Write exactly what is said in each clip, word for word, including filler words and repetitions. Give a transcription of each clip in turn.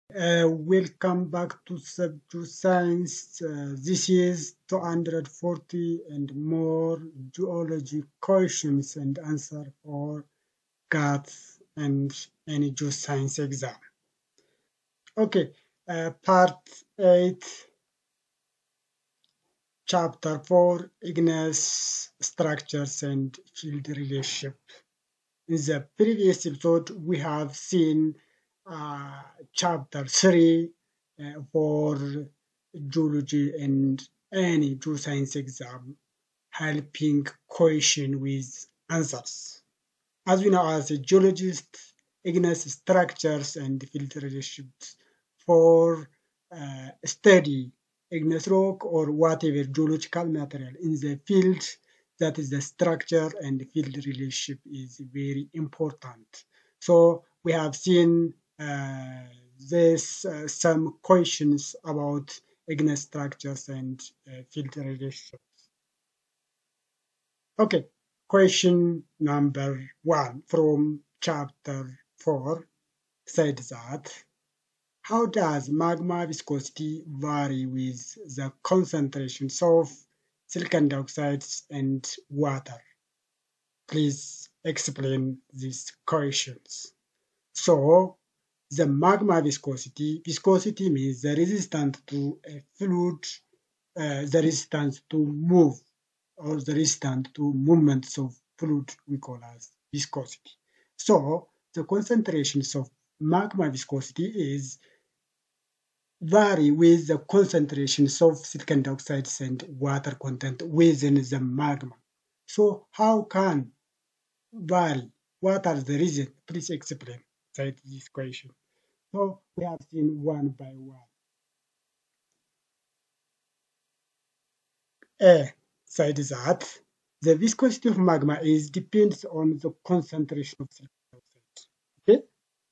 Uh, welcome back to Geoscience. Uh, this is two hundred forty and more geology questions and answer for G A T and any geoscience exam. Okay, uh, part eight, chapter four, igneous structures and field relationship. In the previous episode, we have seen uh, chapter three uh, for geology and any geoscience exam, helping question with answers. As we know, as a geologist, igneous structures and field relationships for uh, study igneous rock or whatever geological material in the field, that is the structure and field relationship is very important. So we have seen uh, this uh, some questions about igneous structures and uh, field relationships. Okay, question number one from chapter four said that how does magma viscosity vary with the concentrations of silicon dioxide and water? Please explain these questions. So, the magma viscosity, viscosity means the resistance to a fluid, uh, the resistance to move, or the resistance to movements of fluid we call as viscosity. So, the concentrations of magma viscosity is vary with the concentrations of silicon dioxide and water content within the magma. So how can vary? What are the reasons? Please explain inside this question. So we have seen one by one. A side that the viscosity of magma is depends on the concentration of silicon dioxide. Okay,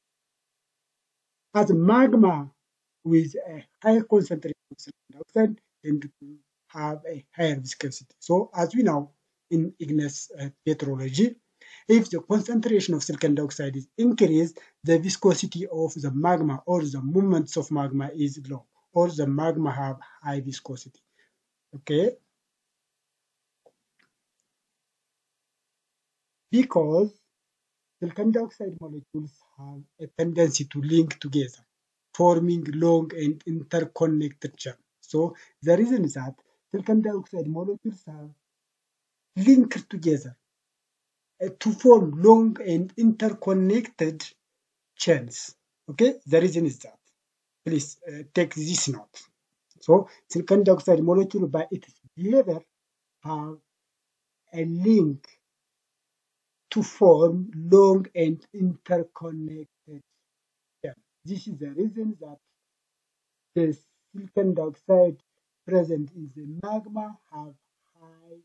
as magma with a higher concentration of silicon dioxide tend to have a higher viscosity. So as we know in igneous uh, petrology, if the concentration of silicon dioxide is increased, the viscosity of the magma or the movements of magma is low, or the magma have high viscosity. Okay, because silicon dioxide molecules have a tendency to link together, forming long and interconnected chains. So the reason is that silicon dioxide molecules are linked together uh, to form long and interconnected chains. Okay, the reason is that. Please uh, take this note. So silicon dioxide molecule by its behavior have a link to form long and interconnected chains. This is the reason that the silicon dioxide present in the magma have high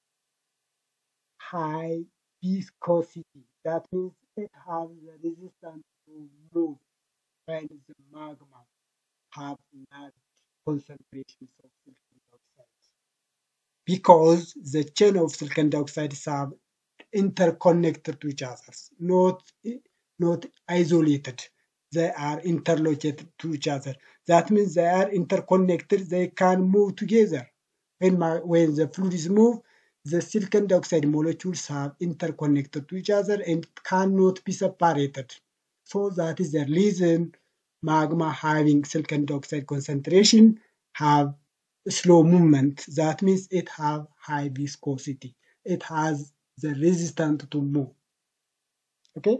high viscosity. That means it has the resistance to move when the magma have large concentrations of silicon dioxide. Because the chain of silicon dioxide are interconnected to each other, not, not isolated. They are interlocated to each other. That means they are interconnected, they can move together. When, my, when the fluids move, the silicon dioxide molecules are interconnected to each other and cannot be separated. So that is the reason magma having silicon dioxide concentration have slow movement. That means it have high viscosity. It has the resistance to move. Okay?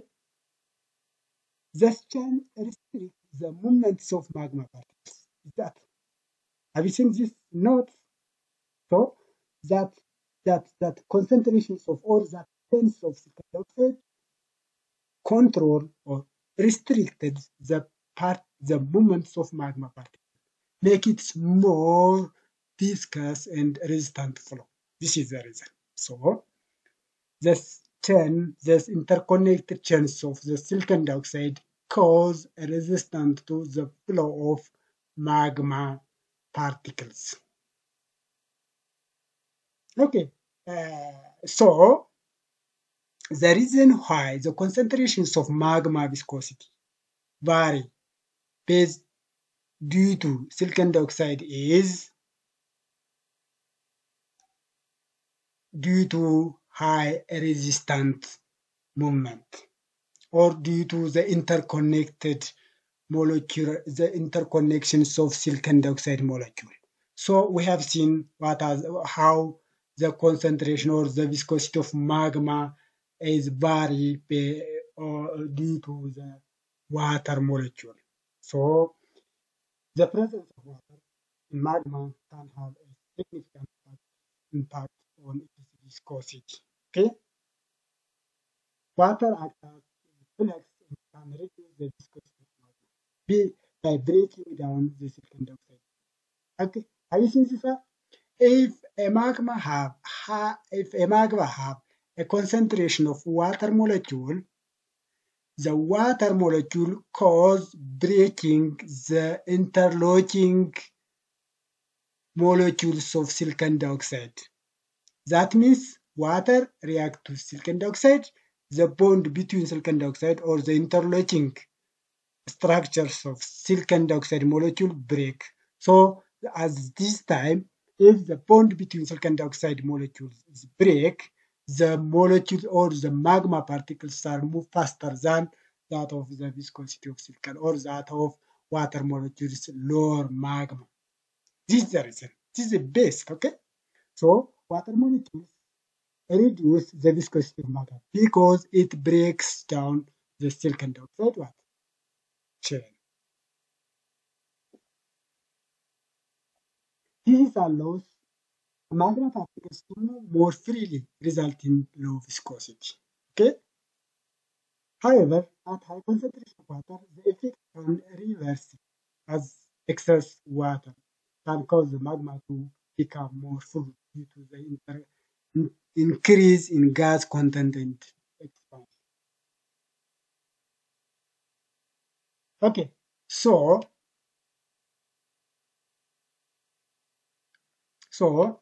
This chain restricts the movements of magma particles. Is that? Have you seen this note? So that that that concentrations of all that chains of silicon dioxide control or restricted the part the movements of magma particles, make it more viscous and resistant flow. This is the reason. So this chain, this interconnected chains of the silicon dioxide cause a resistance to the flow of magma particles. Okay, uh, so the reason why the concentrations of magma viscosity vary phase due to silicon dioxide is due to high resistant movement, or due to the interconnected molecule, the interconnections of silicon dioxide molecule. So we have seen what has, how the concentration or the viscosity of magma is vary or due to the water molecule. So the presence of water in magma can have a significant impact on its viscosity. Okay, water acts as flex and can reduce the viscosity of magma by breaking down the silicon dioxide. Okay, have you seen this? If a magma have ha, if a magma have a concentration of water molecule, the water molecule cause breaking the interlocking molecules of silicon dioxide. That means water react to silicon dioxide, the bond between silicon dioxide or the interlocking structures of silicon dioxide molecule break. So at this time, if the bond between silicon dioxide molecules is break, the molecule or the magma particles are move faster than that of the viscosity of silicon or that of water molecules lower magma. This is the reason. This is the best, okay? So water molecules reduce the viscosity of magma because it breaks down the silicon dioxide water chain. This allows magma particles to move more freely, resulting in low viscosity. Okay? However, at high concentration of water, the effect can reverse as excess water can cause the magma to become more full due to the inter in increase in gas content and expansion. Okay, so so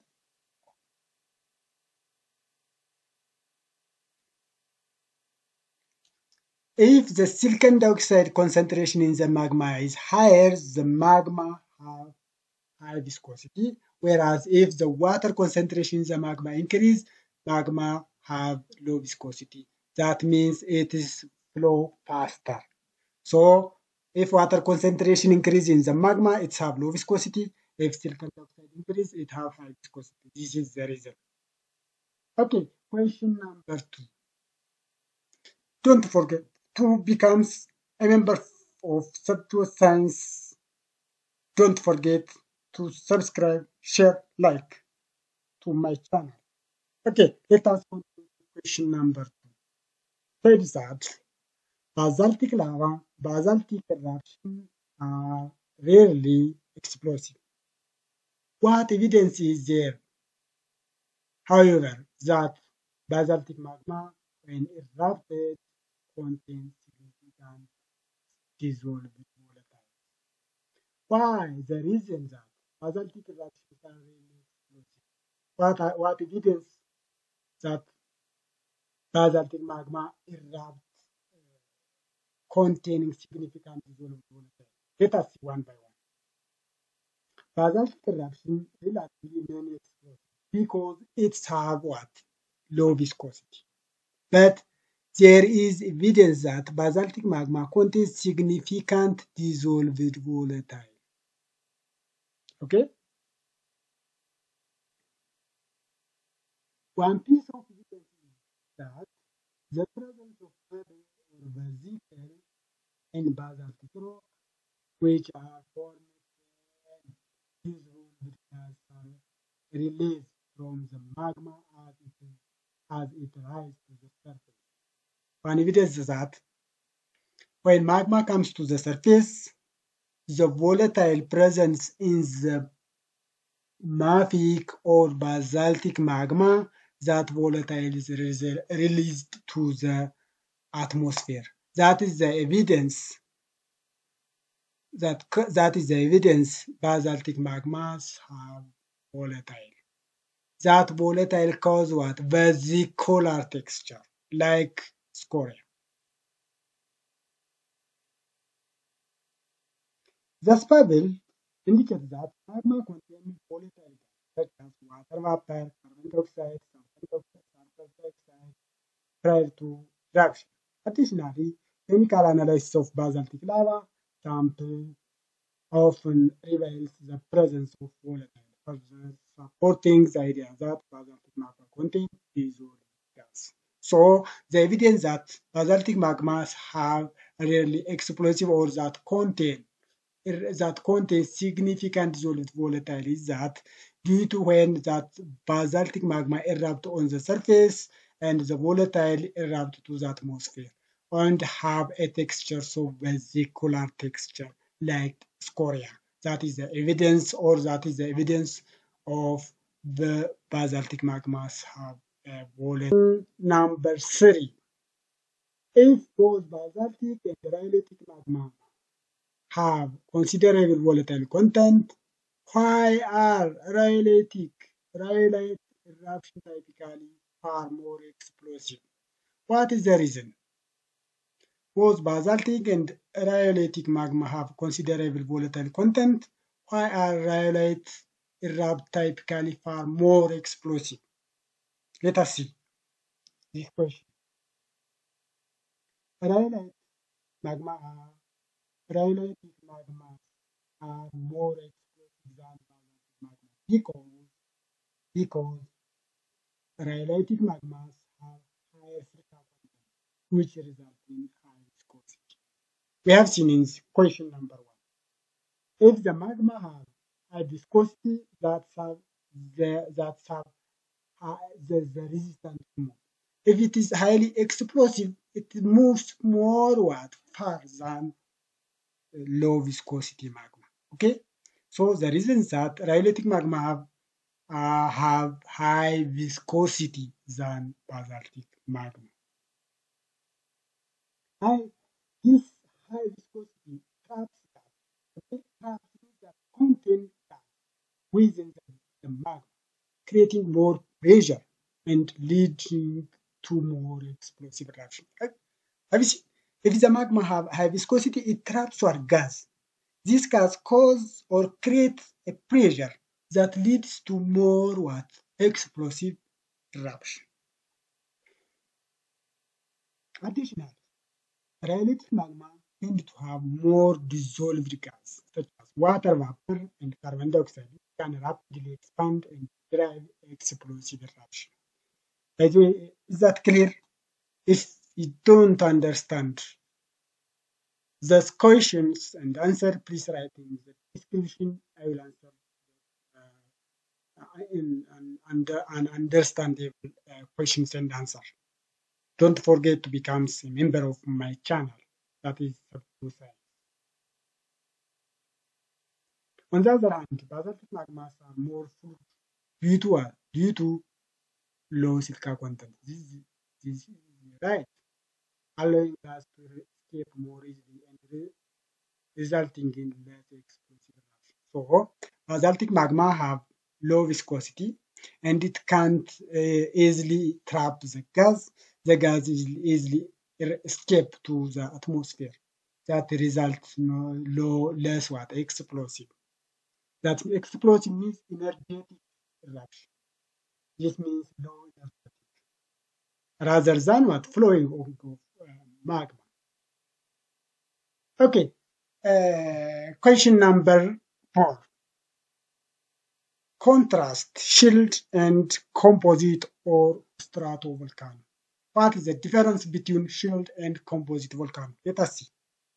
if the silicon dioxide concentration in the magma is higher, the magma have high viscosity, whereas if the water concentration in the magma increase, magma have low viscosity. That means it is flow faster. So if water concentration increase in the magma, it have low viscosity. If silicon dioxide increase, it have high viscosity. This is the reason. Okay, question number two. Don't forget to become a member of Geoscience. Don't forget to subscribe, share, like to my channel. Okay, let us go to question number two. Said that basaltic lava, basaltic eruptions are rarely explosive. What evidence is there, however, that basaltic magma, when erupted, contains significant dissolved volatile? Why? The reason that basaltic eruptions are rarely explosive. What, are, what evidence that basaltic magma erupts containing significant dissolved volatile? Let us see one by one. Basaltic eruption relatively non-explosive because it's have what? Low viscosity. But there is evidence that basaltic magma contains significant dissolved volatile. Okay? One piece of evidence is that the presence of pebbles or vesicles in basaltic rock, which are formed when dissolved gas are released from the magma as it, as it rises to the surface. One evidence is that when magma comes to the surface, the volatile presence in the mafic or basaltic magma, that volatile is released to the atmosphere. That is the evidence. That, that is the evidence basaltic magmas have volatile. That volatile cause what? Vesicular texture, like scoria. This bubble indicates that magma contains volatile gas such as water vapor, carbon dioxide, sulfur dioxide, sulfur dioxide prior to eruption. Additionally, chemical analysis of basaltic lava sample often reveals the presence of volatile, further supporting the idea that basaltic magma contains dissolved gas. So, the evidence that basaltic magmas have rarely explosive or that contain that contains significant dissolved volatile is that due to when that basaltic magma erupt on the surface and the volatile erupt to the atmosphere and have a texture so vesicular texture like scoria. That is the evidence or that is the evidence of the basaltic magmas have a volatile. Number three, if both basaltic and rhyolitic magma have considerable volatile content, why are rhyolitic rhyolite eruptions typically far more explosive? What is the reason? Both basaltic and rhyolitic magma have considerable volatile content. Why are rhyolite eruptions typically far more explosive? Let us see this question. Rhyolite magma are rhyolitic magma are more explosive than basaltic magma because because rhyolitic magmas have higher silica content, which results in high viscosity. We have seen in question number one. If the magma has high viscosity, that's have the that's have uh, the, the resistance to move. If it is highly explosive, it moves more what far than low viscosity magma. Okay, so the reason that rhyolitic magma have uh, have high viscosity than basaltic magma. High, this high viscosity traps gas, okay, traps that contain gas within the, the magma, creating more pressure and leading to more explosive eruption. Have you seen? If the magma have high viscosity, it traps our gas. This gas causes or creates a pressure that leads to more what? Explosive eruption. Additionally, rhyolitic magma tend to have more dissolved gas, such as water vapor and carbon dioxide, which can rapidly expand and drive explosive eruption. By the way, is that clear? If you don't understand these questions and answer, please write in the description. I will answer uh, in an, under, an understandable uh, questions and answer. Don't forget to become a member of my channel. That is Geoscience. On the other hand, basaltic magmas are more fluid due to what? Due to low silica content. This is, this is right, allowing us to escape more easily and re resulting in less explosive eruption. So, basaltic magma have low viscosity and it can't uh, easily trap the gas. The gas is easily escape to the atmosphere. That results in low, less what? Explosive. That explosive means energetic eruption. This means low energetic rather than what? Flowing of uh, magma. Okay. Uh, question number four. Contrast shield and composite or strato-volcano. What is the difference between shield and composite volcano? Let us see.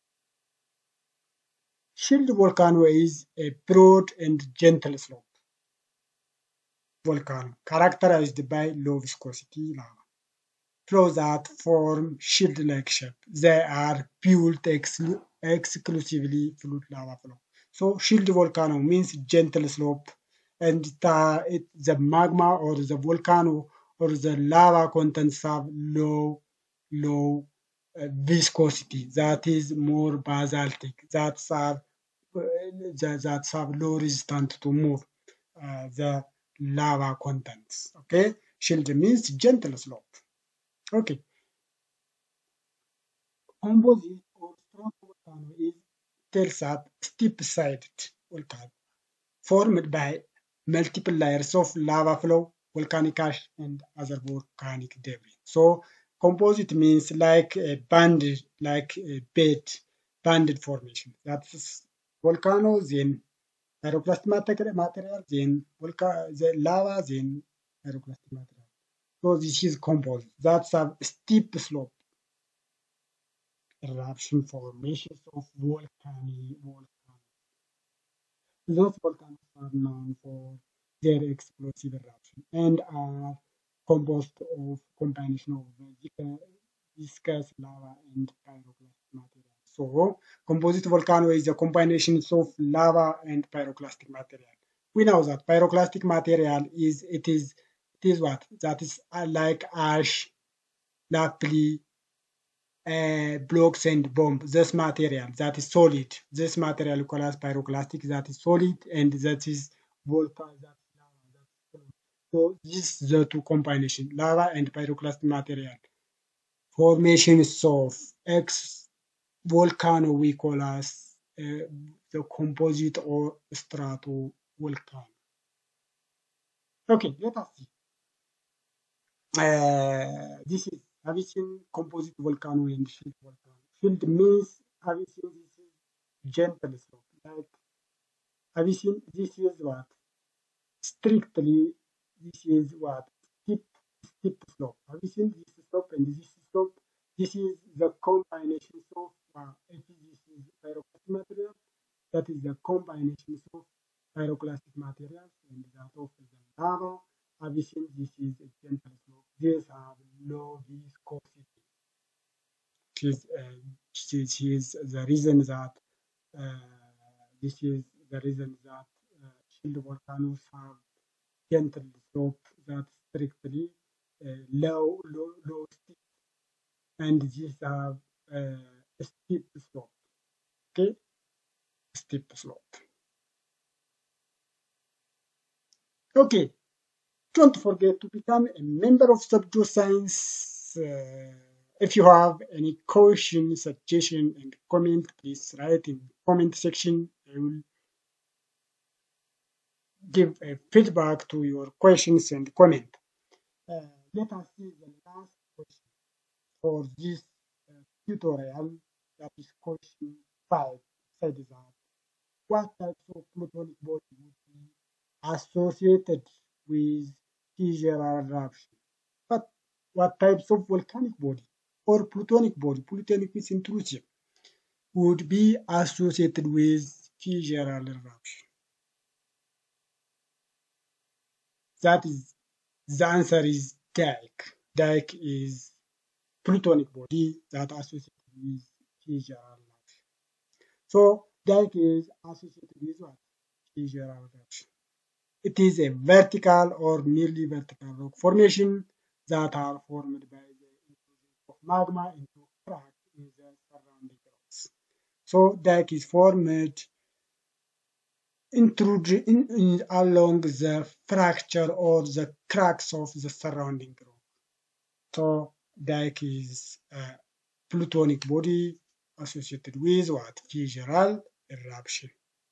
Shield volcano is a broad and gentle slope volcano characterized by low viscosity lava flows that form shield-like shape. They are built ex- exclusively fluid lava flow. So shield volcano means gentle slope, and the, it, the magma or the volcano or the lava contents have low, low uh, viscosity. That is more basaltic. That's have uh, that, that's have low resistance to move uh, the lava contents. Okay, shield means gentle slope. Okay, composite or strato-volcano is tells us steep-sided volcano formed by multiple layers of lava flow, volcanic ash, and other volcanic debris. So composite means like a banded, like a bed, banded formation. That's volcano, then pyroclastic material, then volca the lava, then pyroclastic material. So this is composite. That's a steep slope eruption formations of volcanic volcanoes. Those volcanoes are known for their explosive eruption and are composed of combination of viscous lava and pyroclastic material. So composite volcano is a combination of lava and pyroclastic material. We know that pyroclastic material is it is it is what that is uh, like ash, lapilli, uh, blocks and bomb. This material that is solid. This material called as pyroclastic that is solid and that is volatile. That is lava. That is solid. So this is the two combination lava and pyroclastic material. Formations of X volcano we call as uh, the composite or strato-volcano. Okay, let us see. Uh, this is have you seen composite volcano and shield volcano? Shield means have you seen this is gentle slope? Like have you seen this is what? Strictly this is what? Steep steep slope. Have you seen this slope and this slope? This is the combination of uh, if this is pyroclastic material, that is the combination of pyroclastic materials and that of the lava. Have you seen this is a gentle slope? These have low viscosity. This is, uh, this is the reason that uh, this is the reason that uh, shield volcanoes have gentle slope that strictly uh, low, low, low steep, and these have uh, a steep slope. Okay, steep slope. Okay, don't forget to become a member of Geoscience. Uh, if you have any question, suggestion, and comment, please write in the comment section. I will give a feedback to your questions and comment. Uh, let us see the last question for this uh, tutorial. That is question five. Said that what types of plutonic body would be associated with fissure eruption? But what types of volcanic body or plutonic body, plutonic is intrusive, would be associated with fissure eruption? That is, the answer is dike. Dike is plutonic body that associated with fissure eruption. So dike is associated with what? Fissure eruption. It is a vertical or nearly vertical rock formation that are formed by the inclusion of magma into cracks in the surrounding rocks. So dike is formed intrude in, in, along the fracture or the cracks of the surrounding rock. So dike is a plutonic body associated with what? Fissural eruption.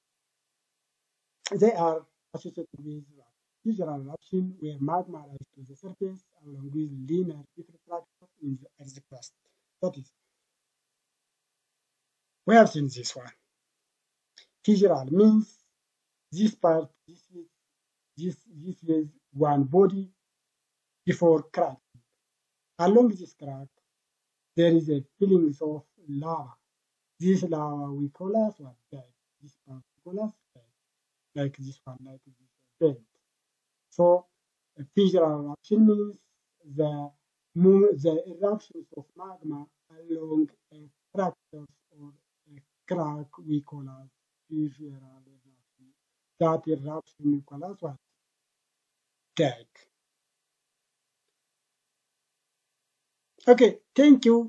They are associated with what? Fissural eruption where magma rises to the surface along with linear fracture in the earth crust. That is, we have seen this one. Fissural means this part, this is this this is one body before crack. Along this crack, there is a filling of lava. This lava we call as what? Dike. This part we call as dike. Like this one, like this belt. So a fissural eruption means the the eruptions of magma along a fracture or a crack we call as fissural eruption. That eruption we call as what? Dike. Okay, thank you.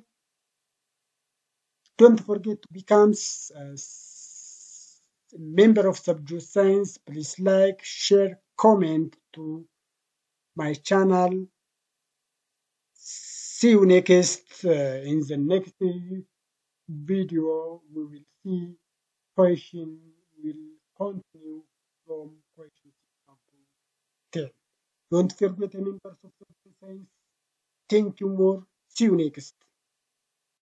Don't forget to become a member of Geoscience. Please like, share, comment to my channel. See you next uh, in the next video. We will see question will continue from question six up to ten. Don't forget, members of social science. Thank you more. See you next.